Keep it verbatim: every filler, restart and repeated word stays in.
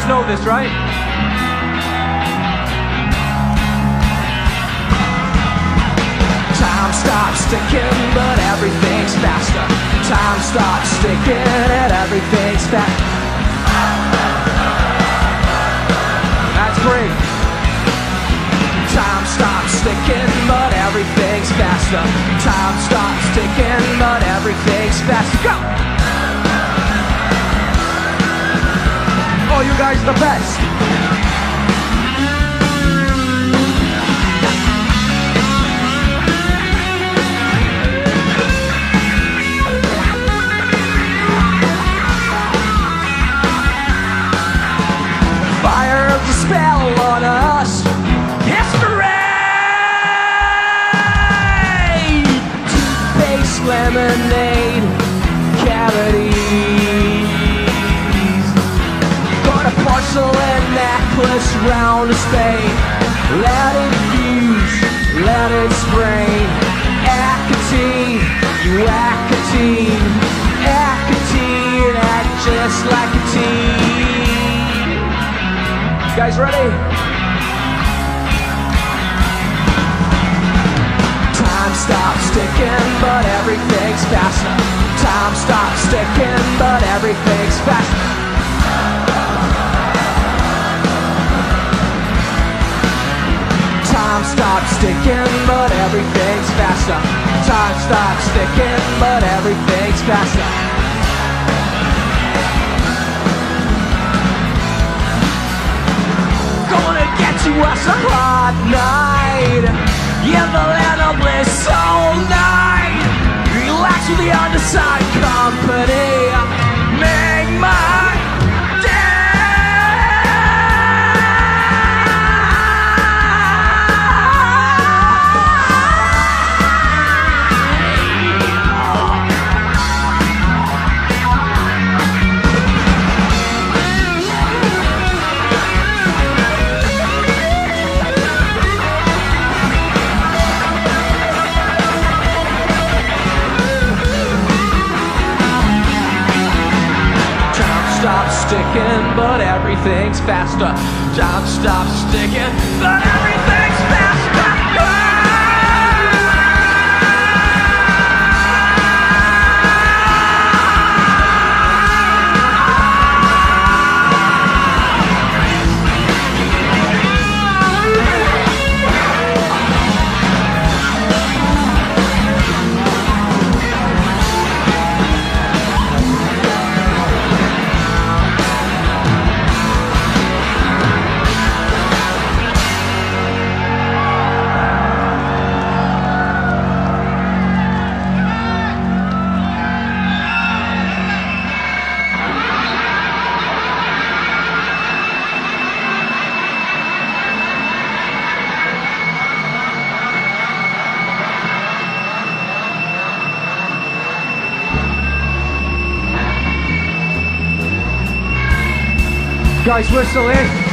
know this, right? Time stops ticking, but everything's faster. Time stops ticking, and everything's faster. That's great. Time stops ticking, but everything's faster. Time stops ticking, but everything's faster. Go! Oh, you guys the best. Fire of the spell on us. History! Toothpaste, lemonade, cavities. Got a porcelain necklace round a spade. Let it fuse, let it sprain. Acatine, you acatine. Acatine, act just like a teen. You guys ready? Time stops ticking, but everything's faster. Time stops ticking, but everything's faster. Time stops ticking, but everything's faster. Time stops ticking, but everything's faster. Gonna get you us a hot night. In the land of bliss all night. Relax with the underside company. Make my sticking, but everything's faster. Time stops sticking, but everything's faster. Guys, we're still in.